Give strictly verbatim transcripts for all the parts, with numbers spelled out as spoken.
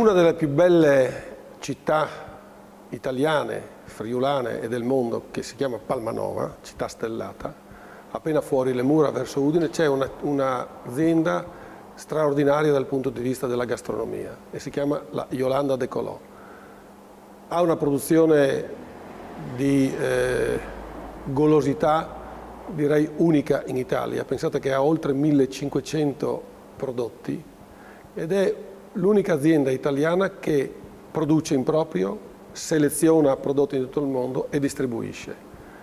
una delle più belle città italiane, friulane e del mondo, che si chiama Palmanova, città stellata, appena fuori le mura verso Udine c'è un'azienda straordinaria dal punto di vista della gastronomia e si chiama la Yolanda de Colò. Ha una produzione di eh, golosità direi unica in Italia. Pensate che ha oltre millecinquecento prodotti ed è l'unica azienda italiana che produce in proprio, seleziona prodotti di tutto il mondo e distribuisce.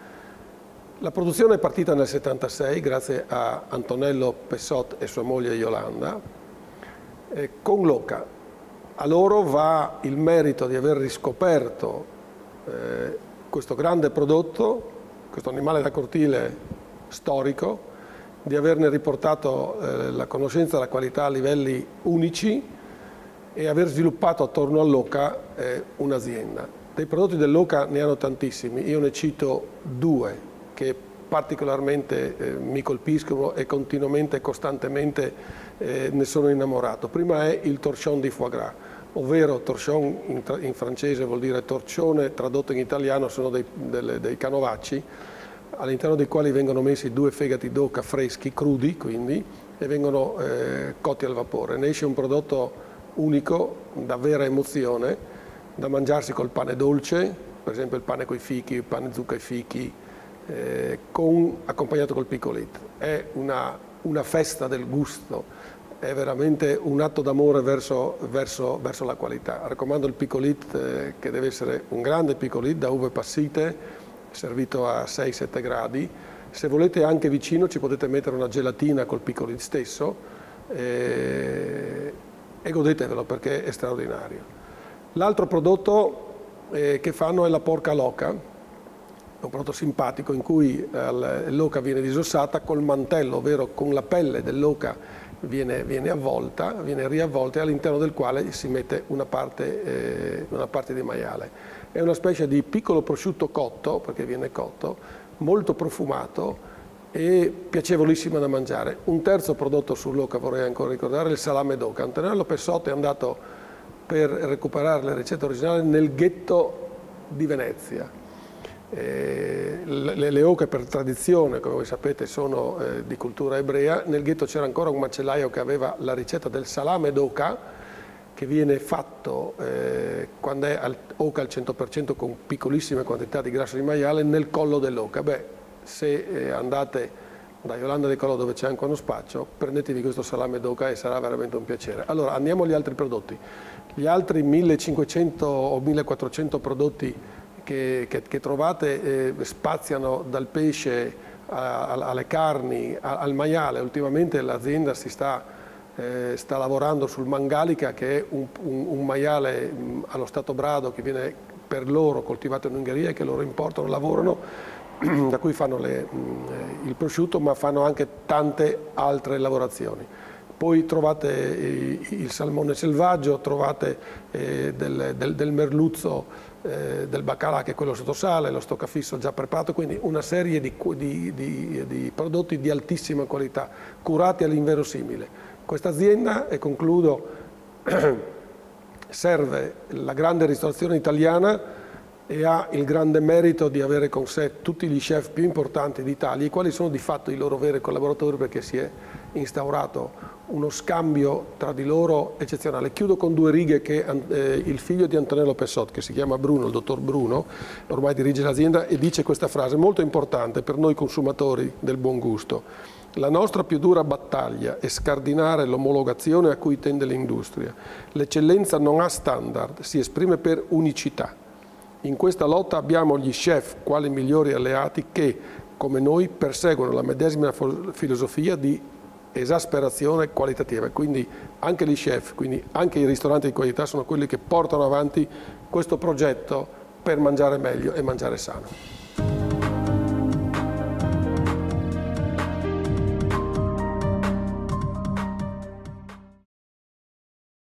La produzione è partita nel settantasei grazie a Antonello Pessot e sua moglie Yolanda eh, con l'Oca. A loro va il merito di aver riscoperto eh, questo grande prodotto, questo animale da cortile storico, di averne riportato eh, la conoscenza e la qualità a livelli unici e aver sviluppato attorno all'Oca eh, un'azienda. Dei prodotti dell'Oca ne hanno tantissimi, io ne cito due che particolarmente eh, mi colpiscono e continuamente e costantemente eh, ne sono innamorato. Prima è il torchon di foie gras, ovvero torchon in, in francese vuol dire torcione, tradotto in italiano sono dei, delle, dei canovacci all'interno dei quali vengono messi due fegati d'oca freschi, crudi quindi, e vengono eh, cotti al vapore. Ne esce un prodotto unico, da vera emozione, da mangiarsi col pane dolce, per esempio il pane coi fichi, il pane zucca e fichi, eh, con, accompagnato col picolit. È una, una festa del gusto, è veramente un atto d'amore verso, verso, verso la qualità. Raccomando il picolit, eh, che deve essere un grande picolit da uve passite, servito a sei sette gradi. Se volete anche vicino ci potete mettere una gelatina col picolit stesso eh, e godetevelo perché è straordinario. L'altro prodotto eh, che fanno è la porca loca, è un prodotto simpatico in cui eh, l'oca viene disossata col mantello, ovvero con la pelle dell'oca viene, viene avvolta, viene riavvolta e all'interno del quale si mette una parte, eh, una parte di maiale. È una specie di piccolo prosciutto cotto, perché viene cotto, molto profumato e piacevolissimo da mangiare. Un terzo prodotto sull'oca vorrei ancora ricordare, il salame d'oca. Antonello Pessot è andato per recuperare le ricette originali nel ghetto di Venezia. Eh, le, le oche per tradizione, come voi sapete, sono eh, di cultura ebrea. Nel ghetto c'era ancora un macellaio che aveva la ricetta del salame d'oca, che viene fatto eh, quando è al, oca al cento per cento con piccolissime quantità di grasso di maiale nel collo dell'oca. Beh, se eh, andate da Yolanda de Colò dove c'è anche uno spaccio, prendetevi questo salame d'oca e sarà veramente un piacere. Allora, andiamo agli altri prodotti. Gli altri millecinquecento o millequattrocento prodotti che, che, che trovate eh, spaziano dal pesce a, a, alle carni, a, al maiale. Ultimamente l'azienda si sta Eh, sta lavorando sul Mangalica, che è un, un, un maiale mh, allo stato brado che viene per loro coltivato in Ungheria e che loro importano, lavorano, da cui fanno le, mh, il prosciutto, ma fanno anche tante altre lavorazioni. Poi trovate eh, il salmone selvaggio, trovate eh, del, del, del merluzzo, eh, del baccalà che è quello sotto sale, lo stoccafisso già preparato, quindi una serie di, di, di, di prodotti di altissima qualità, curati all'inverosimile. Questa azienda, e concludo, serve la grande ristorazione italiana e ha il grande merito di avere con sé tutti gli chef più importanti d'Italia, i quali sono di fatto i loro veri collaboratori, perché si è instaurato uno scambio tra di loro eccezionale. Chiudo con due righe che eh, il figlio di Antonello Pessot, che si chiama Bruno, il dottor Bruno, ormai dirige l'azienda, e dice questa frase molto importante per noi consumatori del buon gusto. La nostra più dura battaglia è scardinare l'omologazione a cui tende l'industria. L'eccellenza non ha standard, si esprime per unicità. In questa lotta abbiamo gli chef quali migliori alleati che, come noi, perseguono la medesima filosofia di esasperazione qualitativa. Quindi anche gli chef, quindi anche i ristoranti di qualità sono quelli che portano avanti questo progetto per mangiare meglio e mangiare sano.